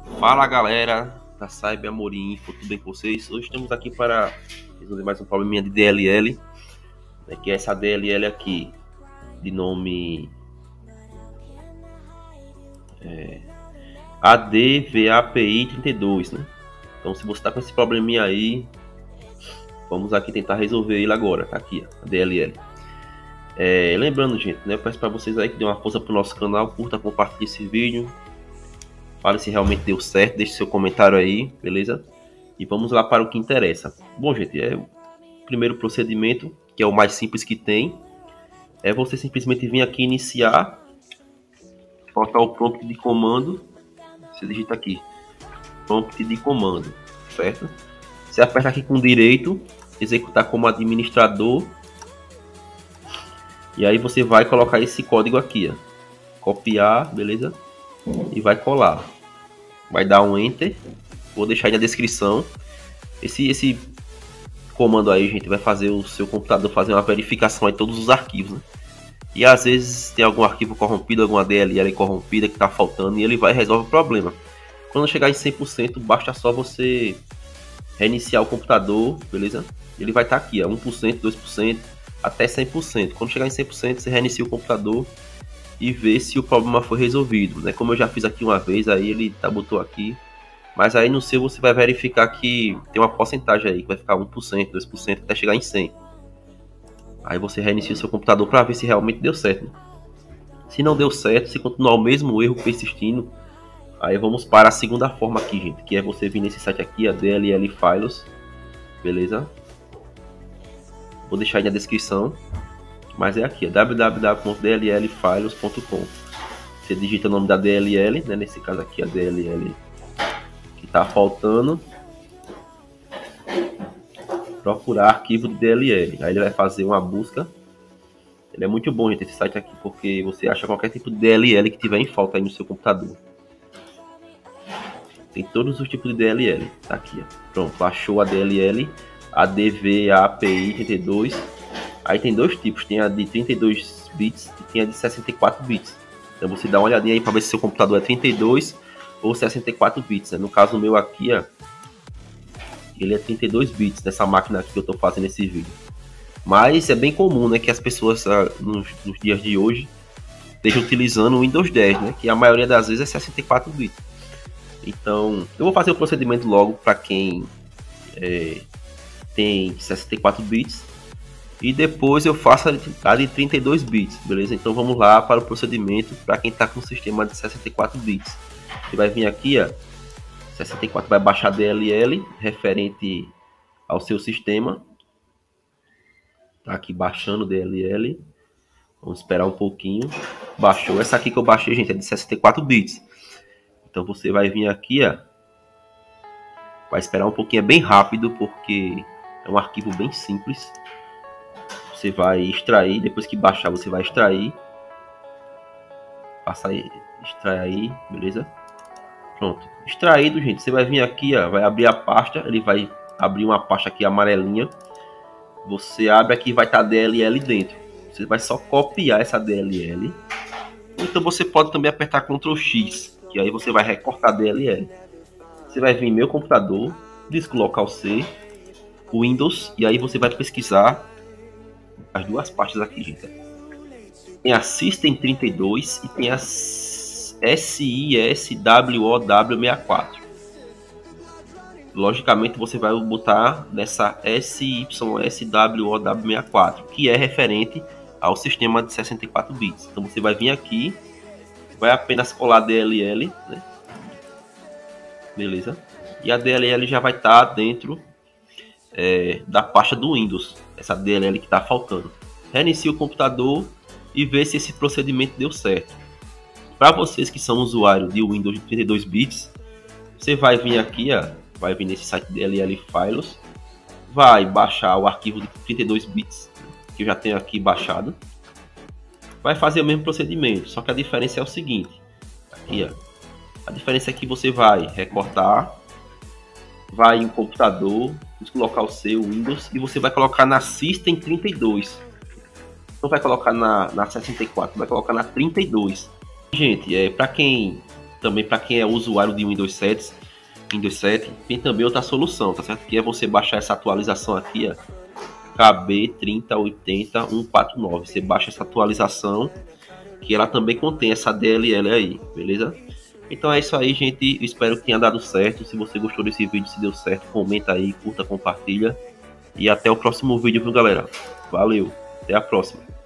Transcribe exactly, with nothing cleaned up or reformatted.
Fala galera da Cyber Amorim Info, tudo bem com vocês? Hoje estamos aqui para resolver mais um probleminha de D L L, né, que é essa D L L aqui, de nome é, A D V A P I trinta e dois, né? Então se você está com esse probleminha aí, vamos aqui tentar resolver ele agora, tá aqui, ó, a D L L. É, lembrando, gente, né, eu peço para vocês aí que dê uma força pro nosso canal, curta, compartilhe esse vídeo. Fale se realmente deu certo, deixe seu comentário aí, beleza? E vamos lá para o que interessa. Bom, gente, é o primeiro procedimento, que é o mais simples que tem, é você simplesmente vir aqui iniciar, botar o prompt de comando, você digita aqui, prompt de comando, certo? Você aperta aqui com direito, executar como administrador, e aí você vai colocar esse código aqui, ó, copiar, beleza? E vai colar. Vai dar um enter. Vou deixar aí na descrição. Esse, esse comando aí, gente, vai fazer o seu computador fazer uma verificação aí de todos os arquivos, né? E às vezes tem algum arquivo corrompido, alguma D L L corrompida que tá faltando, e ele vai resolver o problema. Quando chegar em cem por cento, basta só você reiniciar o computador, beleza? Ele vai estar tá aqui, ó, um por cento, dois por cento, até cem por cento. Quando chegar em cem por cento, você reinicia o computador e ver se o problema foi resolvido, né? Como eu já fiz aqui uma vez, aí ele tá, botou aqui, mas aí no seu você vai verificar que tem uma porcentagem aí, que vai ficar um por cento, dois por cento, até chegar em cem. Aí você reinicia o seu computador para ver se realmente deu certo, né? Se não deu certo, se continuar o mesmo erro persistindo, aí vamos para a segunda forma aqui, gente, que é você vir nesse site aqui, a D L L Files, beleza? Vou deixar aí na descrição. Mas é aqui, é w w w ponto d l l files ponto com. Você digita o nome da D L L, né? Nesse caso aqui, a D L L que está faltando. Procurar arquivo de D L L. Aí ele vai fazer uma busca. Ele é muito bom, gente, esse site aqui, porque você acha qualquer tipo de D L L que tiver em falta aí no seu computador. Tem todos os tipos de D L L. Tá aqui, ó. Pronto, achou a D L L, a D V A P I trinta e dois. Aí tem dois tipos, tem a de trinta e dois bits e tem a de sessenta e quatro bits. Então você dá uma olhadinha aí para ver se seu computador é trinta e dois ou sessenta e quatro bits. Né? No caso meu aqui, ó, ele é trinta e dois bits nessa máquina aqui que eu estou fazendo esse vídeo. Mas é bem comum, né, que as pessoas nos, nos dias de hoje estejam utilizando o Windows dez, né, que a maioria das vezes é sessenta e quatro bits. Então eu vou fazer o procedimento logo para quem é, tem sessenta e quatro bits. E depois eu faço a de trinta e dois bits, beleza? Então vamos lá para o procedimento para quem está com o sistema de sessenta e quatro bits. Você vai vir aqui, ó, sessenta e quatro, vai baixar a D L L referente ao seu sistema. Tá aqui baixando D L L. Vamos esperar um pouquinho. Baixou. Essa aqui que eu baixei, gente, é de sessenta e quatro bits. Então você vai vir aqui, ó. Vai esperar um pouquinho, é bem rápido porque é um arquivo bem simples. Você vai extrair, depois que baixar você vai extrair. Passa aí, extrai aí, beleza? Pronto, extraído, gente, você vai vir aqui, ó, vai abrir a pasta, ele vai abrir uma pasta aqui amarelinha. Você abre aqui, vai estar a D L L dentro. Você vai só copiar essa D L L. Então você pode também apertar control X, que aí você vai recortar a D L L. Você vai vir em meu computador, disco local C, Windows, e aí você vai pesquisar as duas pastas aqui, gente. Tem a System trinta e dois e tem a S I S W O W sessenta e quatro. Logicamente você vai botar nessa S Y S W O W sessenta e quatro, que é referente ao sistema de sessenta e quatro bits. Então você vai vir aqui, vai apenas colar a D L L, né? Beleza? E a D L L já vai estar dentro É, da pasta do Windows, essa D L L que está faltando. Reinicie o computador e vê se esse procedimento deu certo. Para vocês que são usuários de Windows de trinta e dois bits, você vai vir aqui, ó, vai vir nesse site D L L Files, vai baixar o arquivo de trinta e dois bits, que eu já tenho aqui baixado. Vai fazer o mesmo procedimento, só que a diferença é o seguinte, aqui, ó, a diferença é que você vai recortar, vai em computador, colocar o seu Windows e você vai colocar na System trinta e dois. Não vai colocar na, na sessenta e quatro, vai colocar na trinta e dois. Gente, é, para quem também para quem é usuário de Windows sete, Windows sete, tem também outra solução, tá certo? Que é você baixar essa atualização aqui, ó, K B trinta oitenta ponto cento e quarenta e nove. Você baixa essa atualização, que ela também contém essa D L L aí, beleza? Então é isso aí, gente. Eu espero que tenha dado certo. Se você gostou desse vídeo, se deu certo, comenta aí, curta, compartilha. E até o próximo vídeo, viu, galera? Valeu, até a próxima.